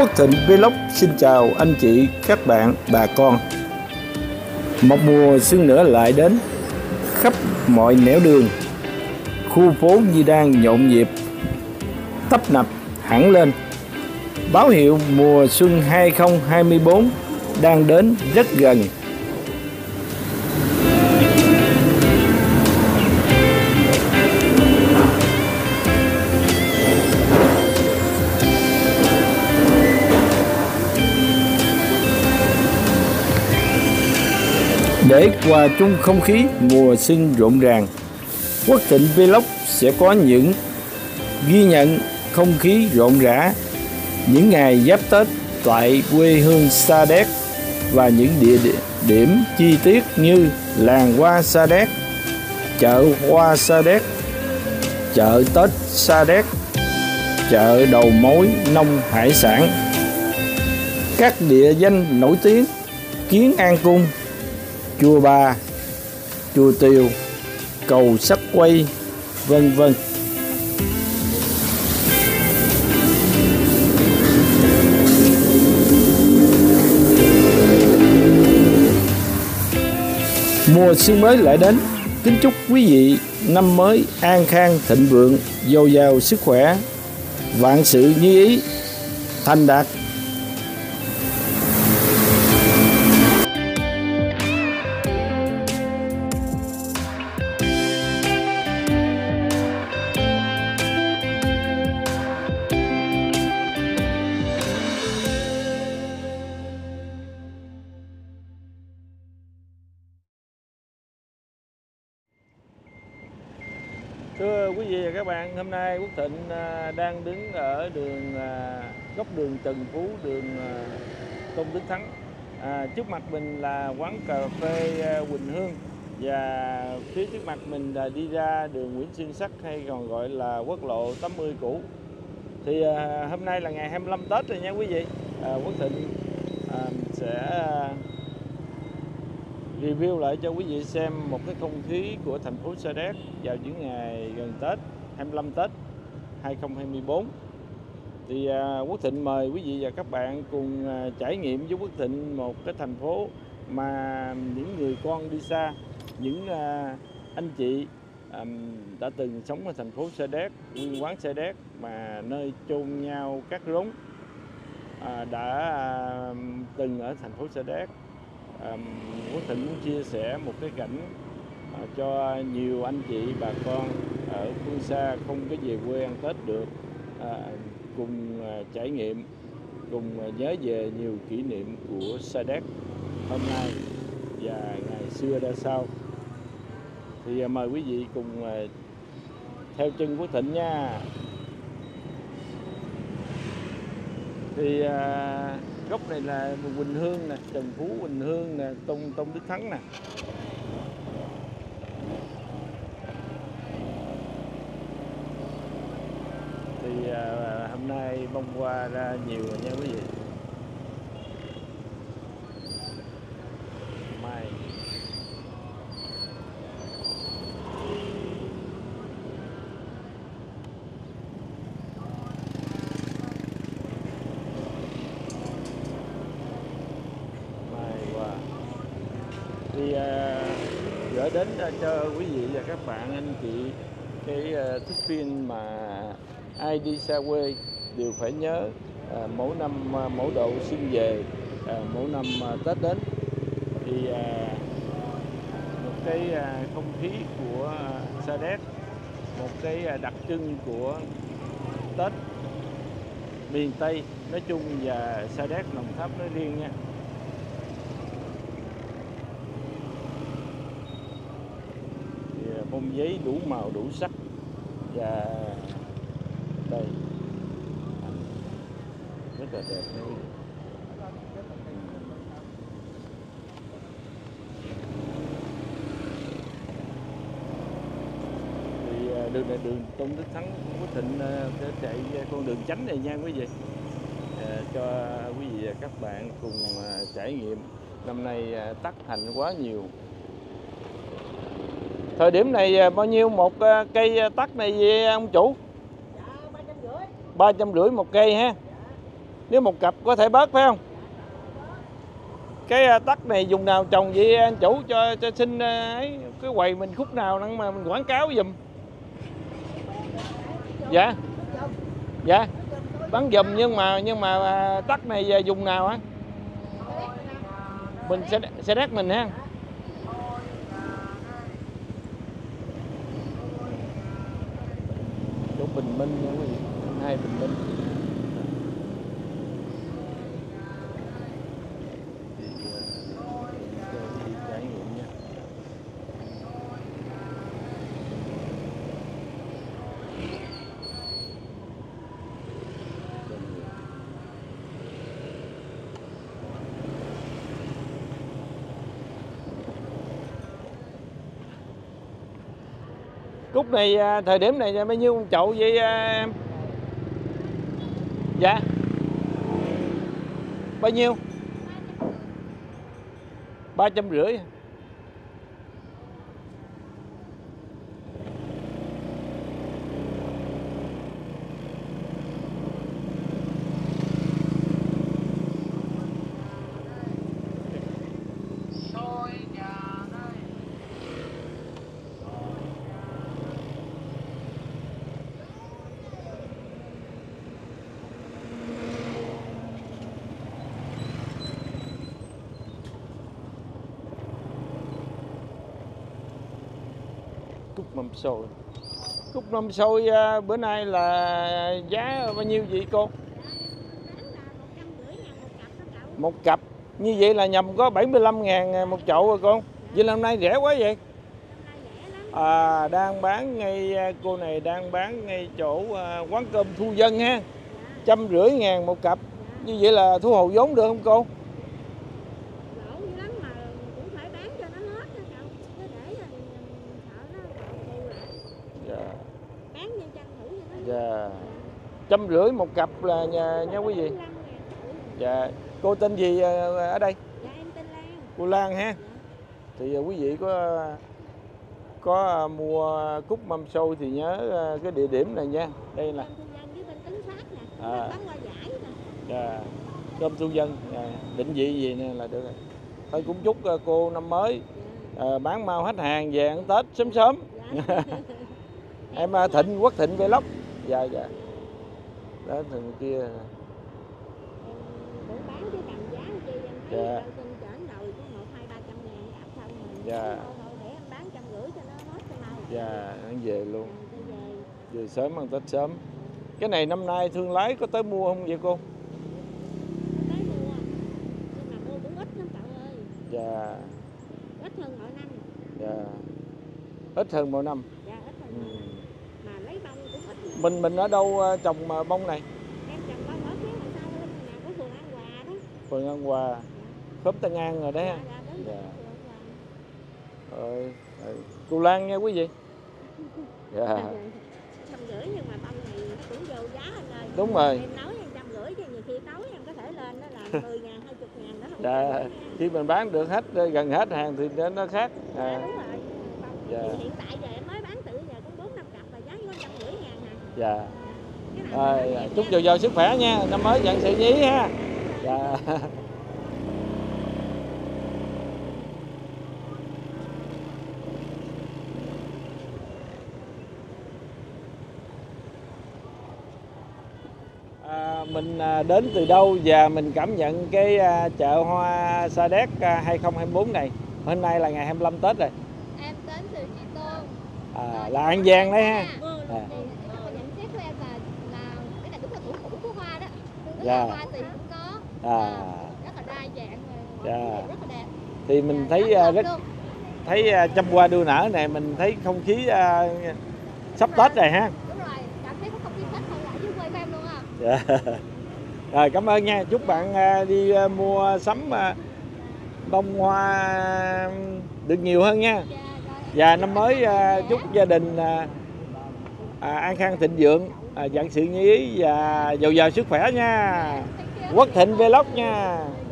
Quốc Thịnh Vlog xin chào anh chị, các bạn, bà con. Một mùa xuân nữa lại đến, khắp mọi nẻo đường, khu phố như đang nhộn nhịp, tấp nập hẳn lên. Báo hiệu mùa xuân 2024 đang đến rất gần. Để hòa chung không khí mùa xuân rộn ràng, Quốc Thịnh Vlog sẽ có những ghi nhận không khí rộn rã những ngày giáp Tết tại quê hương Sa Đéc và những địa điểm chi tiết như làng hoa Sa Đéc, chợ hoa Sa Đéc, chợ Tết Sa Đéc, chợ đầu mối nông hải sản, các địa danh nổi tiếng Kiến An Cung, chùa Bà, chùa Tiều, cầu Sắt Quay, vân vân. Mùa xuân mới lại đến, kính chúc quý vị năm mới an khang thịnh vượng, dồi dào sức khỏe, vạn sự như ý, thành đạt. Thưa quý vị và các bạn, hôm nay Quốc Thịnh đang đứng ở góc đường Trần Phú, đường Tôn Đức Thắng. Trước mặt mình là quán cà phê Quỳnh Hương, và phía trước mặt mình là đi ra đường Nguyễn Xuyên Sắc, hay còn gọi là quốc lộ 80 cũ. Thì hôm nay là ngày 25 Tết rồi nha quý vị. Quốc Thịnh sẽ review lại cho quý vị xem một cái không khí của thành phố Sa Đéc vào những ngày gần Tết, 25 Tết 2024. Thì Quốc Thịnh mời quý vị và các bạn cùng trải nghiệm với Quốc Thịnh một cái thành phố mà những người con đi xa, những anh chị đã từng sống ở thành phố Sa Đéc, nguyên quán Sa Đéc, mà nơi chôn nhau các rốn, đã từng ở thành phố Sa Đéc. Quốc Thịnh muốn chia sẻ một cái cảnh cho nhiều anh chị bà con ở phương xa không có về quê ăn Tết được, cùng trải nghiệm, cùng nhớ về nhiều kỷ niệm của Sa Đéc hôm nay và ngày xưa ra sao. Thì mời quý vị cùng theo chân Quốc Thịnh nha. Thì góc này là Quỳnh Hương nè, Trần Phú, Quỳnh Hương nè, Tôn Đức Thắng nè. Thì hôm nay bông hoa ra nhiều rồi nha quý vị. Mai thì gửi đến cho quý vị và các bạn, anh chị, cái thước phim mà ai đi xa quê đều phải nhớ mỗi năm mỗi độ xuân về, mỗi năm Tết đến. Thì một cái không khí của Sa Đéc, một cái đặc trưng của Tết miền Tây nói chung và Sa Đéc Đồng Tháp nói riêng nha. Bông giấy đủ màu đủ sắc, và đây rất là đẹp nha quý vị. Thì đường này đường Tôn Đức Thắng, Quốc Thịnh sẽ chạy con đường tránh này nha quý vị, cho quý vị và các bạn cùng trải nghiệm. Năm nay tắc hành quá nhiều. Thời điểm này bao nhiêu một cây tắc này vậy ông chủ? Dạ 350. 350 một cây ha. Nếu một cặp có thể bớt phải không? Cái tắc này dùng nào trồng vậy anh chủ, cho xin ấy cái quầy mình khúc nào năng mà mình quảng cáo giùm. Dạ. Dạ. Bán giùm nhưng mà tắc này dùng nào hả? Mình sẽ đắt mình ha. Chỗ Bình Minh nha quý vị, hai Bình Minh. Trải nghiệm nha. Cúc này thời điểm này bao nhiêu một chậu vậy em? Dạ. Bao nhiêu? 350. Cúc mâm xôi. Cúc mâm xôi bữa nay là giá bao nhiêu vậy cô? Một cặp. Như vậy là nhầm có 75.000 một chậu rồi con. Vậy là hôm nay rẻ quá vậy? Đang bán ngay, cô này đang bán ngay chỗ quán cơm Thu Dân ha. 150.000 một cặp. Như vậy là thu hồi vốn được không cô? Dạ. 150 một cặp là nha quý vị. Dạ. Cô tên gì ở đây? Dạ em tên Lan. Cô Lan ha. Thì quý vị có mua cúc mâm xôi thì nhớ cái địa điểm này nha. Đây là bán qua giải nè. Dạ. Cơm Thu Dân. Định vị gì nè là được rồi. Thôi cũng chúc cô năm mới bán mau hết hàng về ăn Tết sớm sớm. Dạ. Em Thịnh, Quốc Thịnh Vlog. Dạ dạ. Đó thằng kia. Em cũng bán chứ cầm giá chi em thấy Dạ. xin chởn đầu có 100-200-300 ngàn cặp xong rồi. Dạ. Thôi để em bán 150 cho nó hết cho mau. Dạ, ăn về luôn. Về. Về sớm ăn Tết sớm. Cái này năm nay thương lái có tới mua không vậy cô? Tới mua. Nhưng mà mua cũng ít lắm cậu ơi. Dạ. Ít hơn mọi năm. Dạ. Ít hơn mọi năm. Dạ ít hơn. Mà lấy bông cũng ít. Mình ở đâu trồng bông này? Em trồng bông ở phía ngoài sau bên nhà của phường An Hòa đó. Phường An Hòa. Khóm Tân An rồi đấy ha. Dạ, đúng Dạ. phường An Hòa. Rồi. Cô Lan nha quý vị. Dạ. 150 nhưng mà bông này nó cũng vô giá anh ơi. Đúng rồi. Em nói 150 chứ nhiều khi tối em có thể lên nó là 10.000, 20.000 đó không. Dạ. Khi mình bán được hết gần hết hàng thì nó khác. Dạ đúng rồi. Dạ. Hiện tại giờ em mới bán từ giờ cũng 4-5 cặp và giá có 150.000 hả? Dạ. Cái này Chúc dồi dào sức khỏe nha, năm mới vạn sự như ý ha. Dạ. Mình đến từ đâu và mình cảm nhận cái chợ hoa Sa Đéc 2024 này. Hôm nay là ngày 25 Tết rồi. Em đến từ Tri Tôn. Là An Giang đấy ha. Thì nhận xét của em là cái này đúng là thủ phủ của hoa đó. Tức Dạ. là hoa thì cũng có. Rất là đa dạng rồi. Dạ. Rất là đẹp. Thì mình thấy trăm hoa đua nở này, mình thấy không khí sắp Tết rồi ha. Đúng rồi, cảm thấy có không khí Tết hơn lại với quê của em luôn à. Dạ. Rồi cảm ơn nha, chúc bạn đi mua sắm bông hoa được nhiều hơn nha. Dạ, Và năm mới chúc gia đình an khang thịnh vượng, vạn sự như ý và giàu giàu sức khỏe nha. Quốc Thịnh Vlog nha.